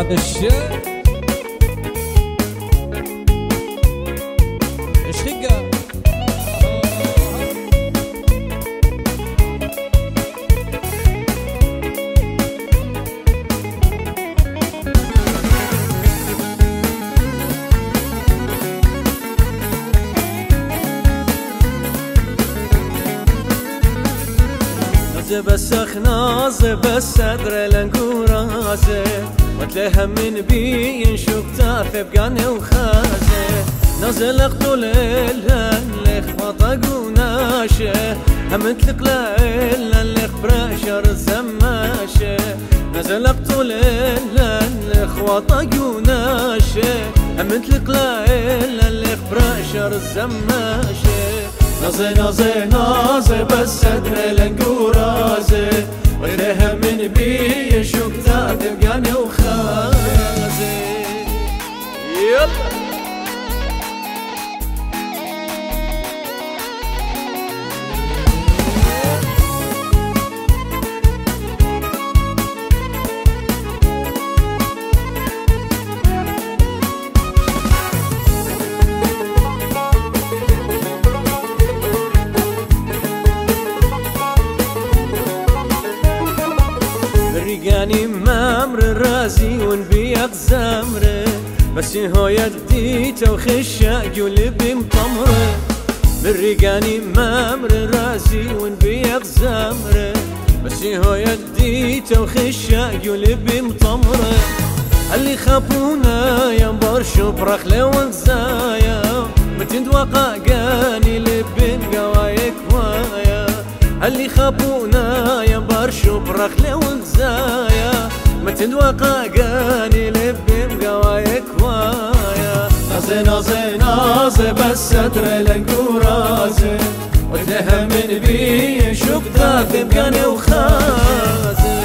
الشيخ خيغا بسخ نازه بس صدر لنقورازه وتلها من بين شوكتا فبقاني وخازه نازل اقتل الا لخبطة قوناشه همتلق لا لخبراشر الزماشه نازل اقتل الا لخبطة قوناشه همتلق لا لخبراشر الزماشه نازه نازه نازه بس صدر لنقورازه ولها من بي شوكتا تبقاني وخازه يلا ريقاني مامر رازي ونبيق زمره بس هو يديته وخشاق قلبي مطمره بالريقاني مامر رازي ونبيق زمره بس هو يديته وخشاق قلبي مطمره اللي خافونا ينبر شبرخ لوزايا متند وقاقاني لبين قوايك وايا اللي خافونا ينبر شبرخ لوزايا متند وقاقاني لبين قوايك وايا نازي نازي نازي بس ستر لنقورازي وتلها من بي شوكتا تبقاني وخازي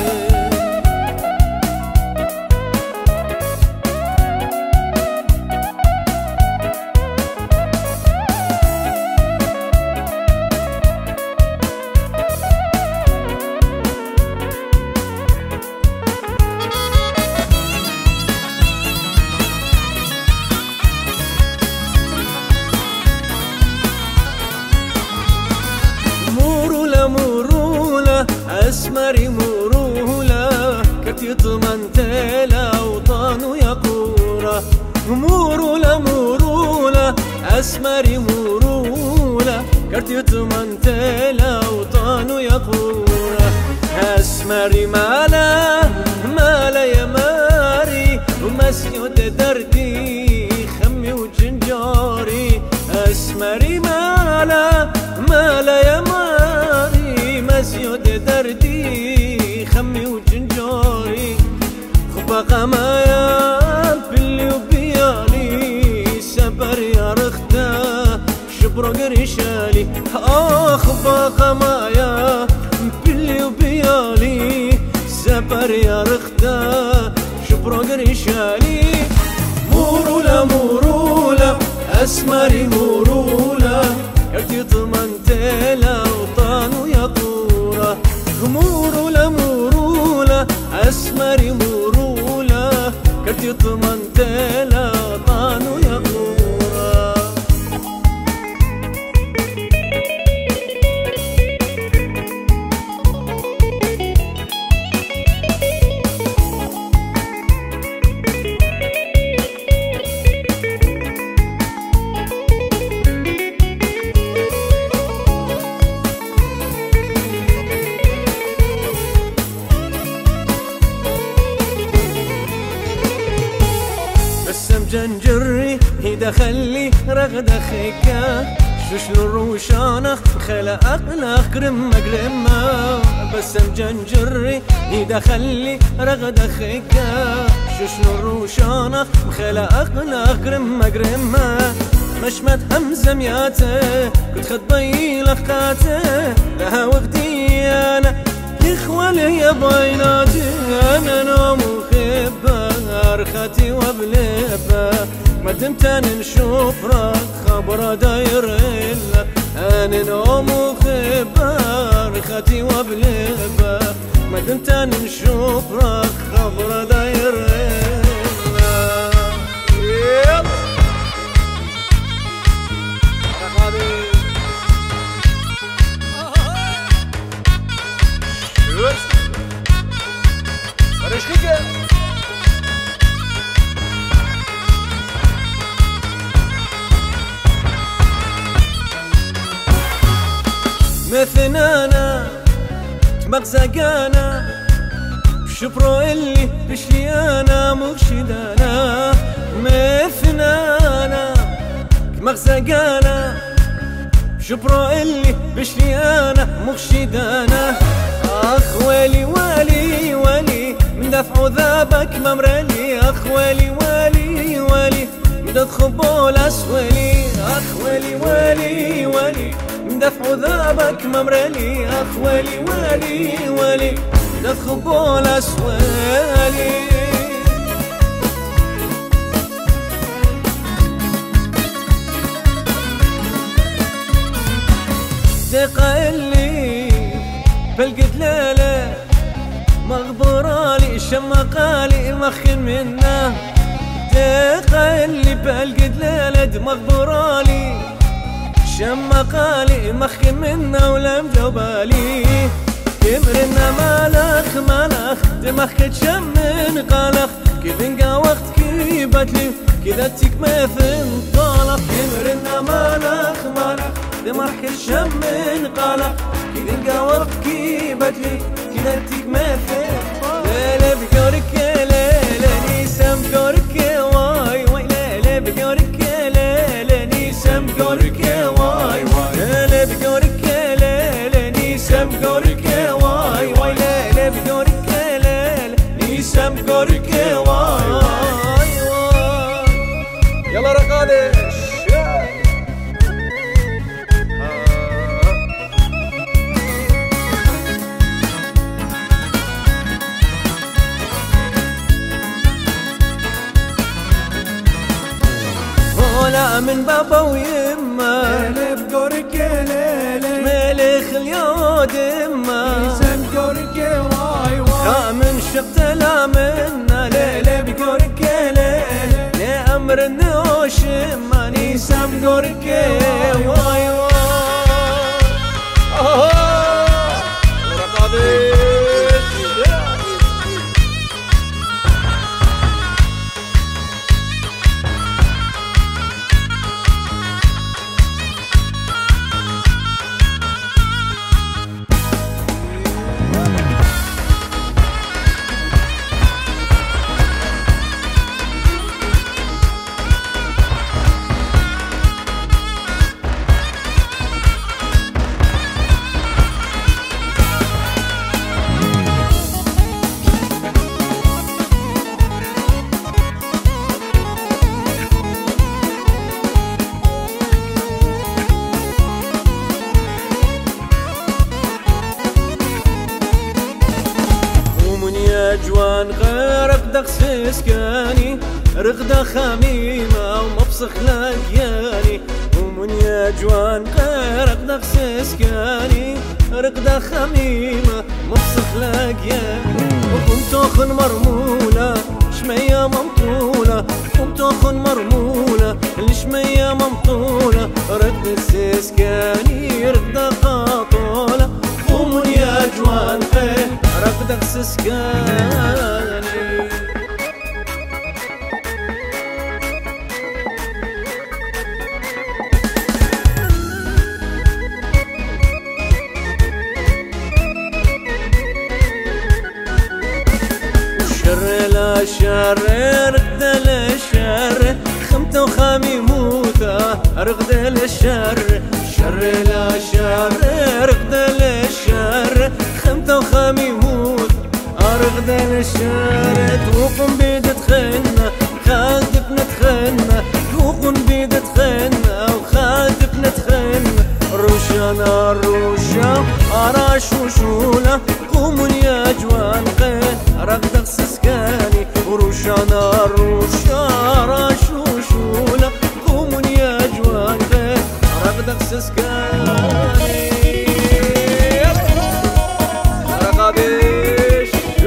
اسمري مورولا كتيط منتلا وطانو يقورا مورولا مورولا اسمري مورولا كتيط منتلا وطانو يقورا اسمري مالا مالا يا ماري ومسيود دردي خمي وجنجاري اسمري مالا مالا يا ماري مسيود دردي خمي وجنجاري خبقة مايا باللي وبيالي سبر يا رخدة شبرق رشالي خبقة مايا باللي وبيالي سبر يا رخدة شبرق رشالي مورولا مورولا اسمري مورولا ارتيط منتلا وطانو يقورا مورولا مورولا اسمري مورولا كرتيط منتلا طانو يقورا جنجري يدخلي رغد خيكا شوشلو روشانة خلا أقلق قرم قرمة بسم جنجري يدخلي رغد خيكا شوشلو روشانة خلا أقلق قرم قرمة مشمت همزة مياته كنت خطبي لفقاته لها وقتي أنا إخواني يا بيناتي أنا نوم وخبة أرختي وبلبة ما دمت نشوف راك خبر داير إلا أنا نوم وخبة أرختي وبلبة ما دمت نشوف راك خبر داير إلا مثنانا مغزقانا شبرو اللي بشيانا مغشدانا مثنانا مغزقانا شبرو اللي بشيانا مغشدانا اخ ولي ولي ولي من دفع ذابك ممرلي اخ ولي ولي ولي من دخبول اسولي اخ ولي ولي ولي من دفع ذابك ممرلي اخ ولي ولي ولي من دخبول اسولي دقة اللي بلقد ليلة مغبورالي شمقالي مخن منه دقة اللي بلقد ليلة مغبورالي شمقالي مخن منه ولم جوبالي كمرنا مالخ مالخ دمخك تشمن قالخ كيف انقا وقت كيبتلي كذا تكمثن طالخ كمرنا مالخ مالخ دمخك تشمن قالخ كذا انقا وقت كيبتلي كذا تكمثن ليلة بكورك ليلة نيسم كورك واي واي ليلة بكورك ليلة نيسم كورك واي واي ليلة بكورك ليلة نيسم كورك واي واي ليلة بكورك ليلة نيسم كورك واي واي يلا رقادش لا من بابا ويما ليلة بقورك ليلة ملخ اليود اما نيسم قورك واي واي من شقت لا منا ليلة بقورك ليلة لأمر النوش ما نيسم قورك واي واي جوان غيرك دقس اسكاني رغدة خميمة ومبسخ لاقياني ومن يا جوان غيرك دقس اسكاني رغدة خميمة مبسخ لاقياني وكنت اخن مرمولة شمية ممطولة كنت اخن مرمولة الشمية ممطولة رغدة اسكاني رغدة قاطولة ومن يا جوان غيرك دقس اسكاني لا شر رقد للشر خمته وخامي موته رقد للشر شر لا شر رقد للشر خمته وخامي موت رقد للشر توقن بيد تخنا خادف نتخنا توقن بيد تخنا وخادف نتخنا روشانا روشا عراش وشوله قوموا يا جوان قين رقد سسكاني وروشانا روشا عراش وشوله قوموا يا جوان قين رقد سسكاني رقابيش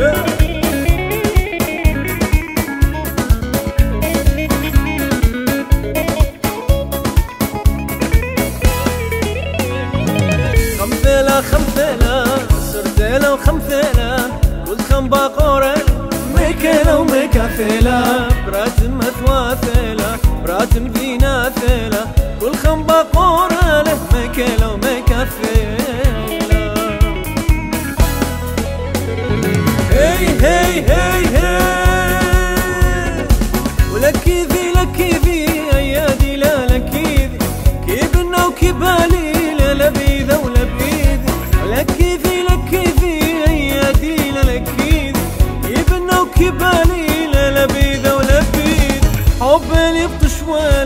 خمثلة خمثلة سردلة وخمثلة كل خم باقورة ميكلة وميكافلة براتم مثواثلة براتم ذيناثلة كل خم باقورة له ميكلة وميكافلة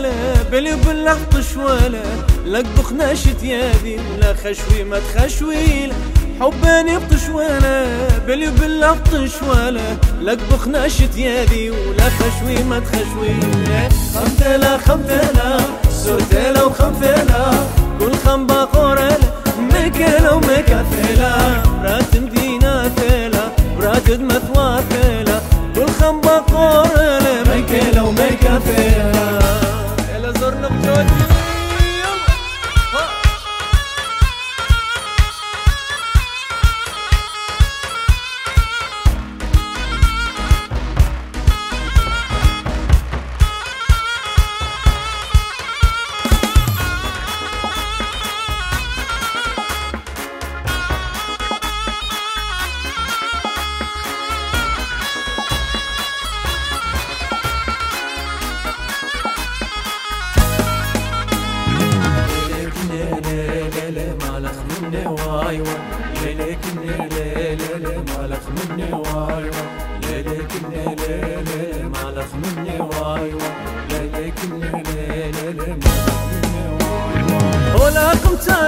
بلي باللحط شواله لك بخناشت يدي لا خشوي ما تخشوي حباني بطشواله بلي باللحط شواله لك بخناشت يدي ولا خشوي ما تخشوي خمتلا خمتلا سوتلا وخمتلا كل خم باقورلا مكلا ومكاثلا برات مدينة ثلا برات مثوى ثلا كل خم باقورلا مكلا ومكاثلا إلى زرنا بجودي ولكم